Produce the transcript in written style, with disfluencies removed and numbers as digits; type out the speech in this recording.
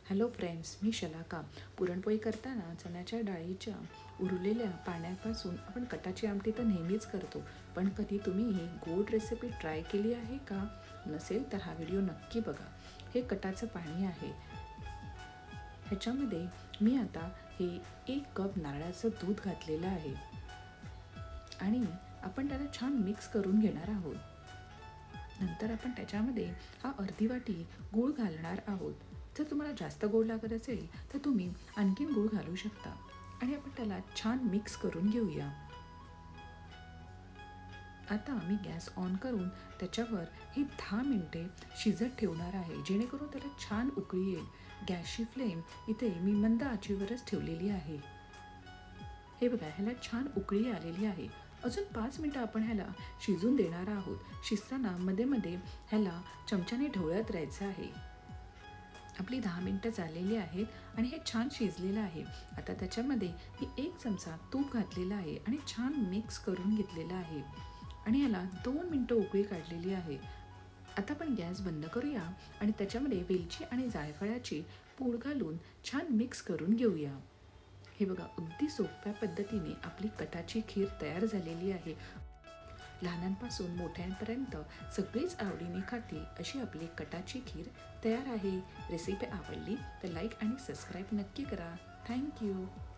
Hello friends, मी शलाका. पुरणपोळी करताना चण्याच्या डाळीच्या उरलेल्या पाण्यापासून आपण कटाची आमटी तर नेहमीच करतो, पण कधी तुम्ही ही गोड रेसिपी ट्राय केली आहे का? नसेल तर हा व्हिडिओ नक्की बघा. हे कटाचं पाणी आहे. ह्याच्यामध्ये मी आता हे 1 कप नारळाचं दूध घातलेलं आहे आणि आपण त्याला छान मिक्स करून घेणार आहोत. नंतर आपण त्याच्यामध्ये हा अर्धी वाटी गूळ घालणार आहोत. जर तुम्हाला जास्त गोड लागत असेल तर तुम्ही आणखीन गूळ घालू शकता आणि आपण त्याला छान मिक्स करून घेऊया. आता मी गॅस ऑन करून त्याच्यावर हे 10 मिनिटे शिजत ठेवणार आहे, जेणेकरून त्याला छान उकळी येईल. गॅसची फ्लेम इथे मी मंद आचेवरच ठेवलेली आहे. हे बघा, ह्याला छान उकळी आलेली आहे. अजून 5 मिनिटं आपण ह्याला शिजून देणार आहोत. शिजताना मध्ये मध्ये ह्याला चमच्याने ढवळत राहायचं आहे. आपली 10 मिनिटं झालेली आहेत आणि हे छान शिजलेलं आहे. आता त्याच्यामध्ये मी 1 चमचा तूप घातलेला आहे आणि छान मिक्स करून घेतलेलं आहे आणि ह्याला 2 मिनिटं उकळी काढलेली आहे. आता आपण गॅस बंद करूया आणि त्याच्यामध्ये वेलची आणि जायफळाची पूड घालून छान मिक्स करून घेऊया. हे बघा, अगदी सोप्या पद्धतीने आपली कटाची खीर तयार झालेली आहे. लहानांपासून मोठ्यांपर्यंत सगळीच आवडीने खातील अशी आपली कटाची खीर तयार आहे. रेसिपी आवडली तर लाईक आणि सबस्क्राईब नक्की करा. थँक्यू.